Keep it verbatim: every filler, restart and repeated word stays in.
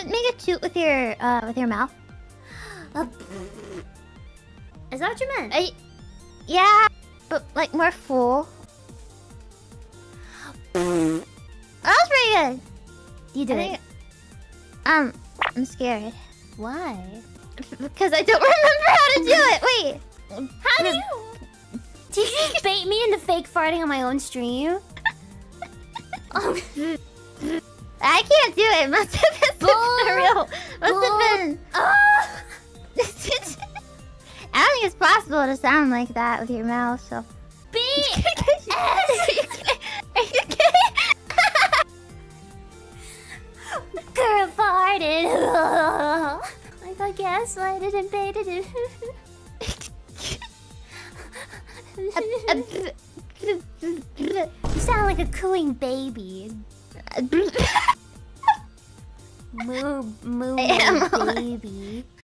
make a toot with your uh with your mouth. Uh, Is that what you meant? I, yeah, but like more full. That was pretty good. You did I it. think- Um, I'm scared Why? because I don't remember how to do it. Wait, How do you... Did you bait me into fake farting on my own stream? Oh. I can't do it. Must have been Bull- for real. Must bull- have been. Ah! I don't think it's possible to sound like that with your mouth. So. B Are you kidding? Girl farted. I got gaslighted and baited it. You sound like a cooing baby. Moo, moo, I am baby.